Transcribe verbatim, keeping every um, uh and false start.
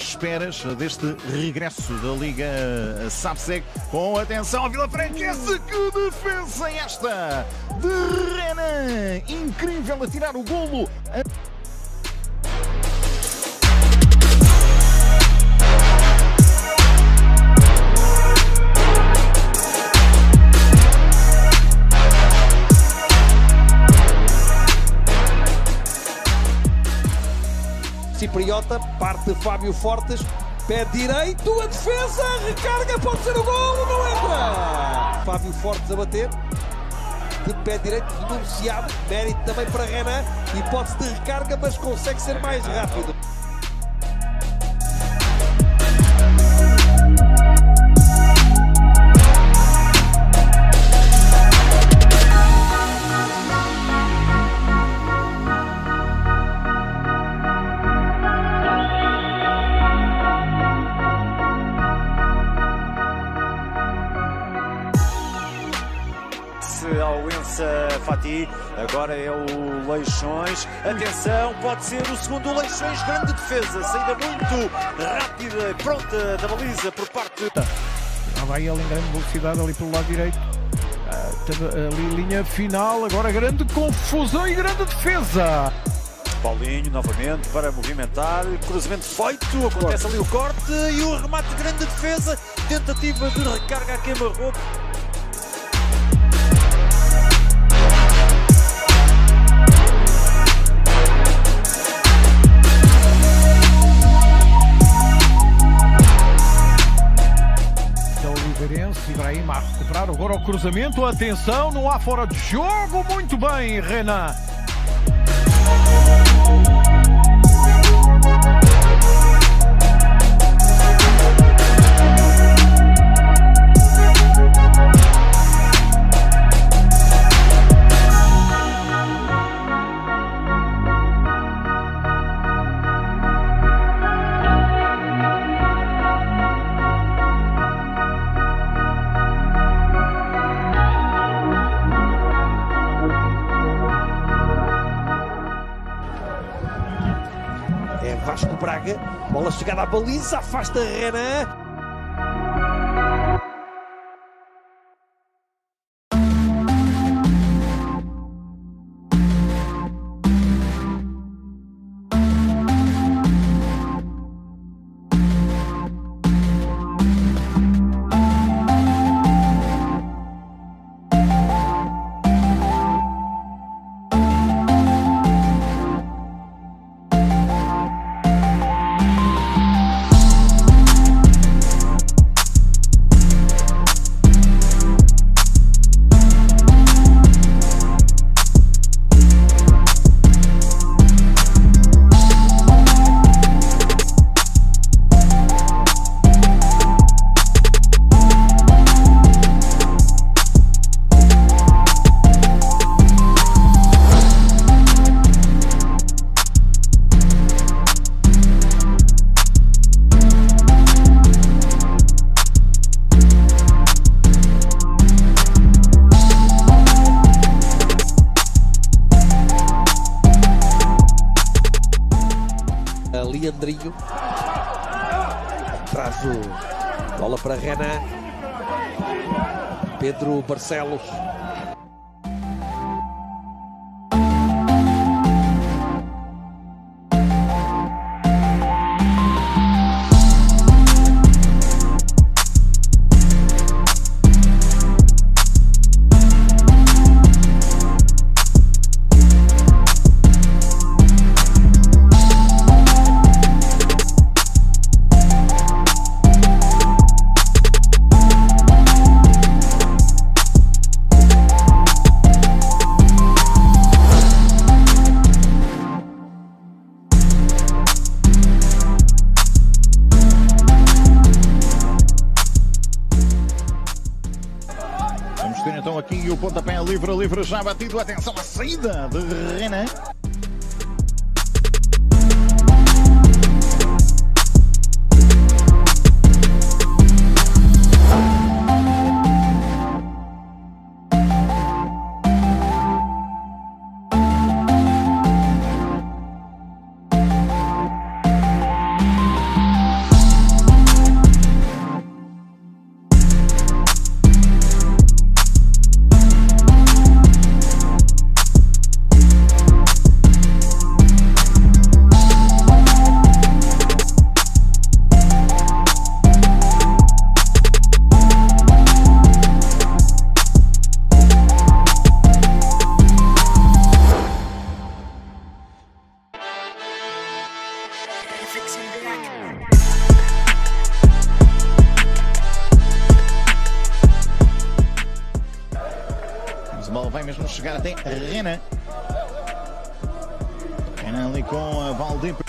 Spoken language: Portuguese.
esperas deste regresso da Liga SAPSEC? Com atenção, a Vila Franquense, que defesa é esta de Renan! Incrível a tirar o golo. Cipriota, parte de Fábio Fortes, pé direito, a defesa, recarga, pode ser o golo, não entra! Fábio Fortes a bater, de pé direito, denunciado, mérito também para Renan, hipótese de recarga, mas consegue ser mais rápido. Ao Ensa Fati, agora é o Leixões, atenção, pode ser o segundo Leixões, grande defesa, saída muito rápida, pronta da baliza por parte... Ah, vai ele em grande velocidade ali pelo lado direito, ah, ali linha final, agora grande confusão e grande defesa. Paulinho novamente para movimentar, cruzamento feito, acontece ali o corte e o remate, grande defesa, tentativa de recarga a queima-roupa. Ibrahim a recuperar agora o cruzamento, atenção, não há fora de jogo, muito bem, Renan. É Vasco Braga, bola chegada à baliza, afasta Renan. Leandrinho traz o bola para Renan, Pedro Barcelos. Vamos ter então aqui o pontapé livre, livre já batido. Atenção à saída de Renan. ele vai mesmo chegar até Renan. Renan ali com a Valdemar.